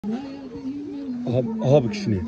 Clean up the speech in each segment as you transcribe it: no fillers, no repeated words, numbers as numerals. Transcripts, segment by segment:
Aha bu kişinin.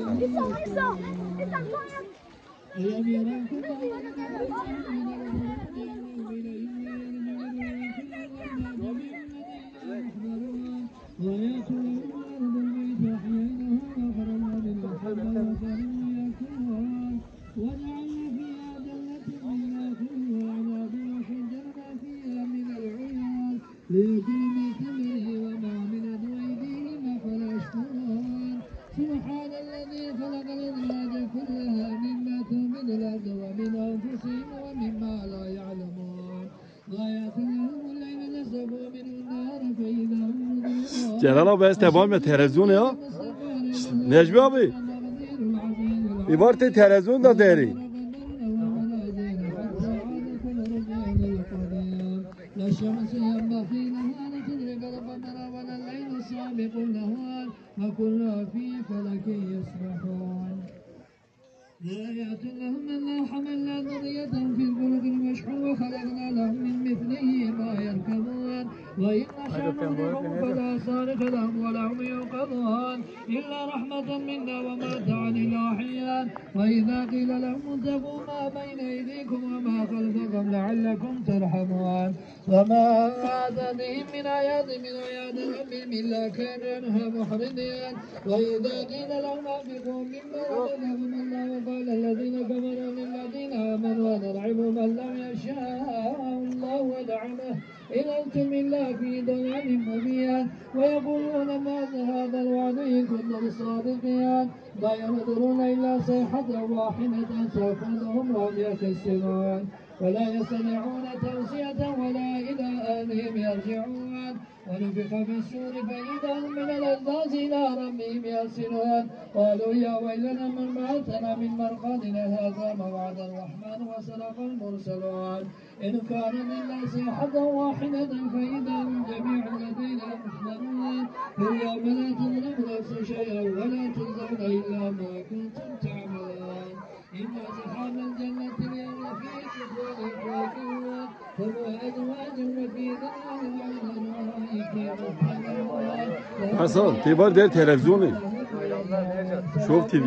سبحان الذي خلق الأزواج كلها مما تنبت الأرض ومن أنفسهم ومما لا يعلمون غاية لهم الليل نسلكوا منه النهار فإذا هم مظلمون. Celal abi ben devam et televizyon ya. Necmi abi. İbarete televizyon da deri. لا الشمس ينبغي لها أن تدرك القمر ولا الليل سابق النهار وكل في فلك يسبحون. آيات لهم أنا حملنا ذريتهم في الفلك المشحون وخلقنا لهم من مثله ما يركبون وإن نشأ نغرقهم فلا صارخ لهم ولا هم ينقذون إلا رحمة منا ومتاعا إلى حين وإذا قيل لهم اتقوا ما بين أيديكم وما خلفكم لعلكم ترحمون وما آتانهم من آيات ربهم إلا كانوا عنها معرضين وإذا قيل لهم أنفقوا مما رزقكم الله قال الذين كفروا للذين آمنوا ونرعبوا من لم يشاء الله ودعمه إن أنتم إلا في ضلال مبين ويقولون ماذا هذا الوعد إن كنتم صادقين لا ينظرون إلا صيحة واحدة تأخذهم وهم يكسرون ولا يستطيعون توصية ولا إلى أهلهم يرجعون ونفخ في السور فإذا هم من الأجداث إلى ربهم يصلون قالوا يا ويلنا من بعثنا من مرقدنا هذا موعد الرحمن وصدق المرسلون إن كان إلا صيحة واحدة فإذا هم جميع لدينا محضرون فاليوم لا تظلم نفس شيئا ولا تجزون إلا ما كنتم تعملون إن أصحاب الجنة اليوم في سكون راكبون هم أزواج وفي ظلال Hasan, tibar der televizyonu. Show TV.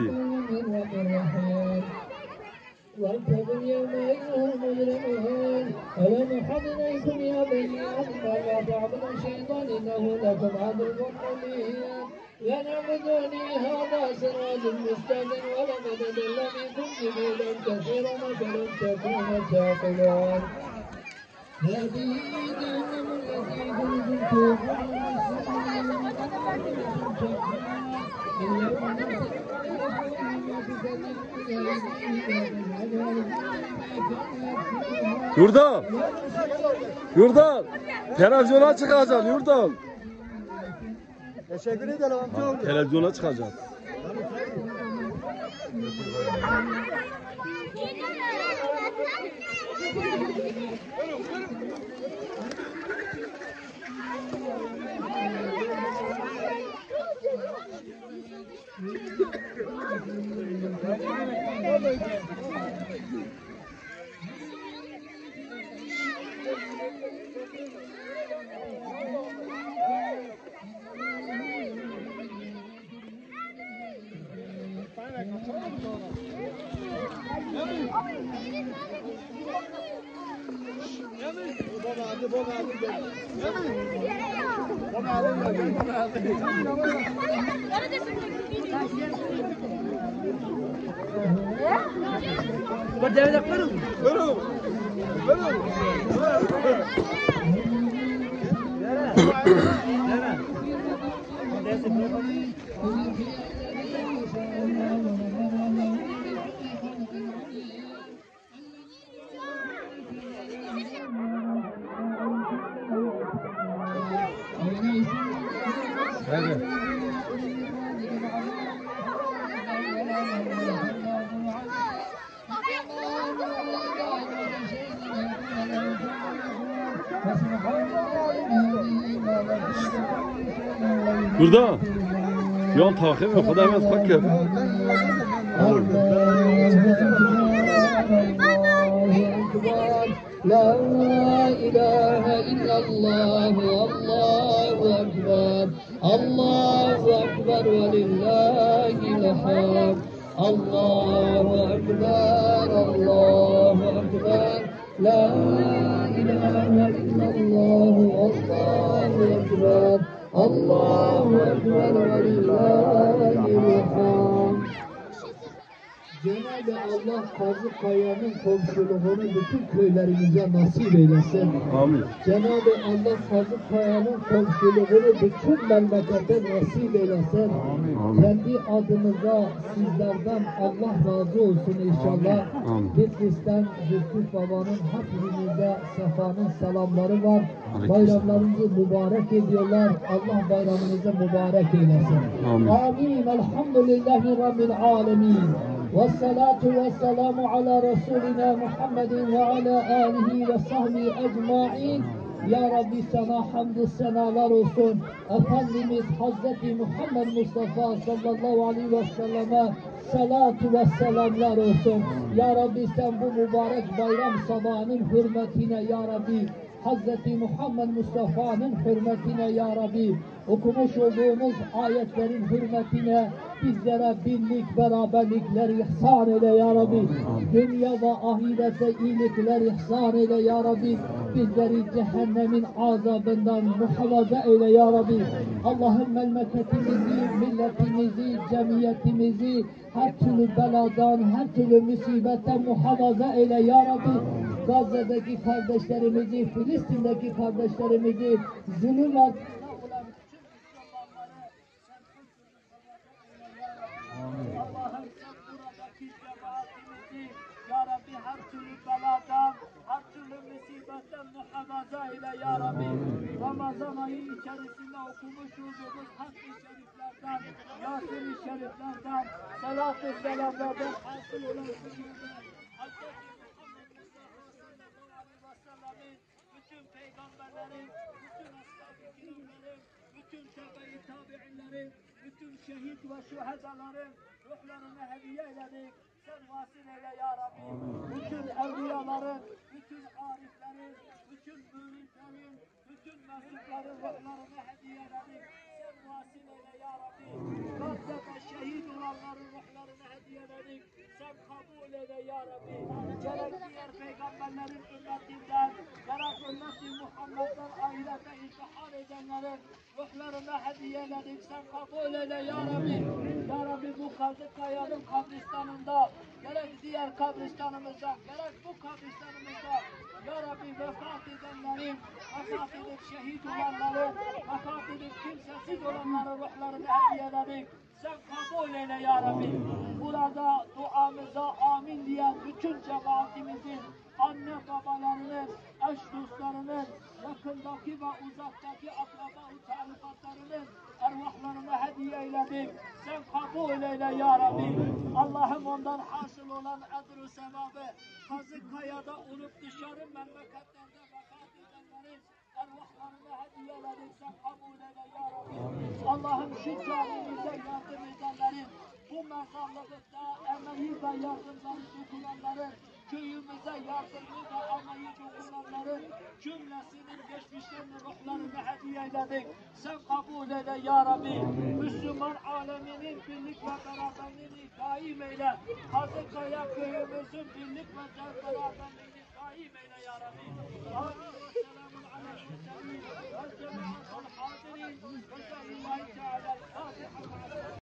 واتقوا اليوم أيها المجرمون ألم حضركم يا بني آدم لا تعبدوا الشيطان إنه لكم عدو مبين لنعبدوني هذا سراج مستقيم ولقد ضل منكم جبلا كثيرا فلم تكونوا تعقلون هذه جهنم التي كنتم Yurdal. Yurdal. Televizyona çıkacaksın Yurdal. Teşekkür ederim amca. Televizyona çıkacaksın. Burada yol takip yok, o da hemen fakir. لا إله إلا الله والله أكبر Allahu Ekber ve lillahil hamd. Allahu Ekber, Allahu Ekber. La ilahe illallah, Allahu Ekber. Allahu Ekber ve lillahil hamd. Cenab-ı Allah Kazıkaya'nın komşuluğunu bütün köylerimize nasip eylesin. Amin. Cenab-ı Allah Kazıkaya'nın komşuluğunu bütün memlekete nasip eylesin. Amin. Kendi adımıza sizlerden Allah razı olsun inşallah. Amin. Bitlis'ten Zülfü Baba'nın hepinize sefanın selamları var. Aleyküm. Bayramlarınızı mübarek ediyorlar. Allah bayramınızı mübarek eylesin. Amin. Amin. Elhamdülillahi Rabbil alemin. Vessalatu vesselamu ala Resulina Muhammedin ve ala alihi ve sahbihi ecmain. Ya Rabbi sana hamdü senalar olsun. Efendimiz Hazreti Muhammed Mustafa sallallahu aleyhi ve selleme salatu ve selamlar olsun. Ya Rabbi sen bu mübarek bayram sabahının hürmetine Ya Rabbi Hazreti Muhammed Mustafa'nın hürmetine Ya Rabbi okumuş olduğumuz ayetlerin hürmetine bizlere birlik, beraberlikler ihsan eyle Ya Rabbi. Dünya ve ahirete iyilikler ihsan eyle Ya Rabbi. Bizleri cehennemin azabından muhafaza eyle Ya Rabbi. Allah'ın memleketimizi, milletimizi, cemiyetimizi her türlü beladan, her türlü musibetten muhafaza eyle Ya Rabbi. Gazze'deki kardeşlerimizi, Filistin'deki kardeşlerimizi zulüm altında olan bütün Müslümanları sen Allah'ım sen buradaki cemaatimizi Ya Rabbi her türlü beladan, her türlü musibetten muhafaza eyle Ya Rabbi. Ramazan ayı içerisinde okumuş olduğumuz Hac-ı Şeriflerden, Yasin-i Şeriflerden, Salat-ı Selamlardan hasıl olan bütün peygamberlerin, bütün ashab-ı kiramların, bütün tebe-i tabi'inlerin, bütün şehit ve şühedaların ruhlarını hediye eyledik. Sen vasıl eyle Ya Rabbi. Bütün evliyaların, bütün ariflerin, bütün müritlerin, bütün mensupların ruhlarını hediye eyledik. Sen vasıl eyle Ya Rabbi. Gazze'de şehit olanların ruhlarını hediye eyledik. Sen kabul eyle Ya Rabbi. Gerek diğer peygamberlerin ümmetinden, gerek ümmeti Muhammed'den ahirete intihar edenlerin ruhlarına hediye eyledik. Sen kabul eyle Ya Rabbi. Ya Rabbi bu Kazıkaya'nın kabristanında, gerek diğer kabristanımızda, gerek bu kabristanımızda Ya Rabbi vefat edenlerin, vefat edip şehit olanların, vefat edip kimsesiz olanların ruhlarını hediye eyledik. Sen kabul eyle Ya Rabbi. Burada duamıza amin diyen bütün cemaatimizin, anne babalarının, eş dostlarının, yakındaki ve uzaktaki akraba-ı tarifatlarının ervahlarını hediye eyledik. Sen kabul eyle Ya Rabbi. Allah'ım ondan hasıl olan ecr-ü sevabı Kazıkaya'da olup dışarı memleketlerde vefat edenlerin ervahlarını hediye eyledik. Sen kabul eyle Ya Rabbi. Allah'ım şu camimize yardım edenlerin, bu mezarlıkta emeği ve yardımları dokunanların, köyümüze yardımı ve emeği dokunanların cümlesinin geçmişlerinin ruhlarını hediye eyledik. Sen kabul eyle Ya Rabbi. Müslüman aleminin birlik ve beraberliğini daim eyle. Kazıkaya köyümüzün birlik ve beraberliğini daim eyle Ya Rabbi. Amin ve selamun aleyhi ve sellem ve cemaat-ı hadirin ve